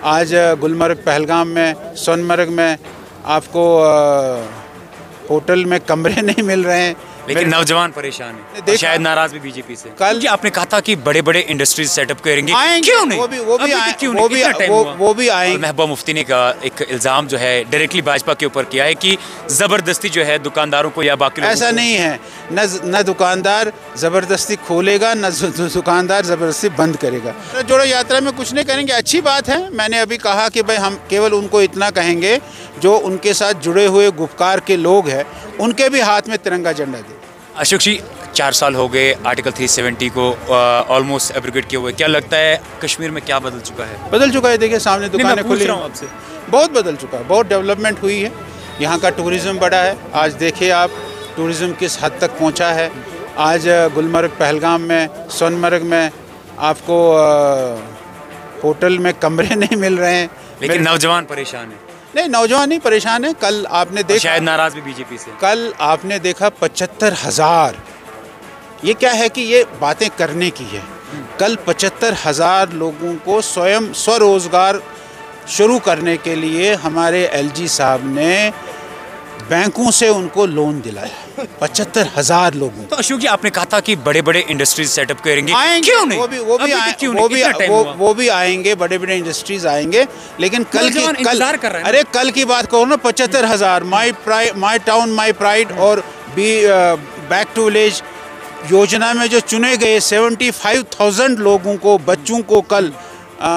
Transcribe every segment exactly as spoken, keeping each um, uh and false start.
आज गुलमर्ग, पहलगाम में, सोनमर्ग में आपको होटल में कमरे नहीं मिल रहे हैं, लेकिन नौजवान परेशान है, शायद नाराज भी बीजेपी से। कल आपने कहा था कि बड़े बड़े इंडस्ट्रीज सेटअप करेंगे, क्यों नहीं? वो भी वो भी आए, क्यों वो भी वो, वो भी आएंगे। महबूबा मुफ्ती ने का एक इल्ज़ाम जो है डायरेक्टली भाजपा के ऊपर किया है कि ज़बरदस्ती जो है दुकानदारों को या बाकी ऐसा नहीं है, न न दुकानदार ज़बरदस्ती खोलेगा, न दुकानदार ज़बरदस्ती बंद करेगा। जोड़ो यात्रा में कुछ नहीं करेंगे, अच्छी बात है। मैंने अभी कहा कि भाई हम केवल उनको इतना कहेंगे जो उनके साथ जुड़े हुए गुपकार के लोग हैं, उनके भी हाथ में तिरंगा झंडा दे। अशोक जी, चार साल हो गए आर्टिकल तीन सौ सत्तर को ऑलमोस्ट एब्रोगेट किए हुए, क्या लगता है कश्मीर में क्या बदल चुका है? बदल चुका है, देखिए सामने दुकानें खुली हैं, आपसे बहुत बदल चुका है, बहुत डेवलपमेंट हुई है। यहाँ का टूरिज़्म बढ़ा है। आज देखिए आप टूरिज़्म किस हद तक पहुँचा है। आज गुलमर्ग, पहलगाम में, सोनमर्ग में आपको होटल में कमरे नहीं मिल रहे हैं, लेकिन नौजवान परेशान है। नहीं, नौजवान नहीं परेशान है। कल आपने देखा, शायद नाराज भी बीजेपी से। कल आपने देखा पचहत्तर हजार, ये क्या है कि ये बातें करने की है। कल पचहत्तर हजार लोगों को स्वयं स्वरोजगार शुरू करने के लिए हमारे एलजी साहब ने बैंकों से उनको लोन दिलाया, पचहत्तर हजार लोगों। तो अशोक जी, आपने कहा था कि बड़े बड़े इंडस्ट्रीज सेटअप करेंगे, आएंगे, क्यों नहीं? वो भी वो भी आए, वो भी वो, वो भी आएंगे, बड़े बड़े इंडस्ट्रीज आएंगे, लेकिन कल की कल कर रहे हैं। अरे कल की बात करो ना, पचहत्तर हजार my pride, my town my pride और बी बैक टू विलेज योजना में जो चुने गए सेवेंटी फाइव थाउजेंड लोगों को, बच्चों को कल आ,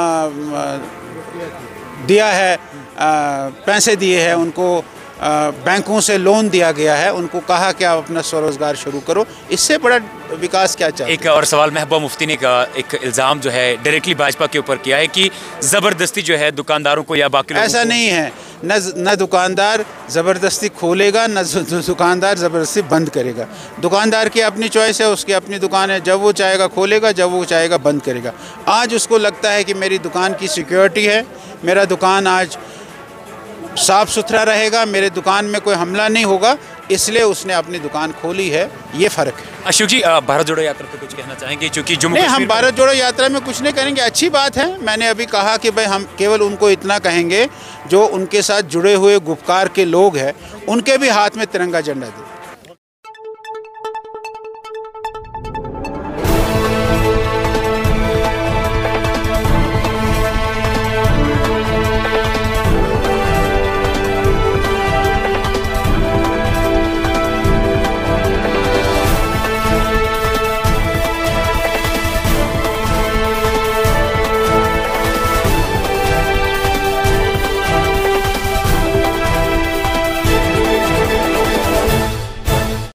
दिया है, आ, पैसे दिए हैं उनको, बैंकों से लोन दिया गया है, उनको कहा कि आप अपना स्वरोजगार शुरू करो। इससे बड़ा विकास क्या चाहिए? एक और सवाल महबूबा मुफ्ती ने का एक इल्ज़ाम जो है डायरेक्टली भाजपा के ऊपर किया है कि ज़बरदस्ती जो है दुकानदारों को या बाकी ऐसा नहीं है, न न दुकानदार ज़बरदस्ती खोलेगा, न दुकानदार ज़बरदस्ती बंद करेगा। दुकानदार की अपनी चॉइस है, उसकी अपनी दुकान है, जब वो चाहेगा खोलेगा, जब वो चाहेगा बंद करेगा। आज उसको लगता है कि मेरी दुकान की सिक्योरिटी है, मेरा दुकान आज साफ सुथरा रहेगा, मेरे दुकान में कोई हमला नहीं होगा, इसलिए उसने अपनी दुकान खोली है। ये फ़र्क है। अशोक जी, भारत जोड़ो यात्रा पे कुछ कहना चाहेंगे? क्योंकि जम्मू नहीं, हम भारत जोड़ो यात्रा में कुछ नहीं करेंगे, अच्छी बात है। मैंने अभी कहा कि भाई हम केवल उनको इतना कहेंगे जो उनके साथ जुड़े हुए गुपकार के लोग हैं, उनके भी हाथ में तिरंगा झंडा दे।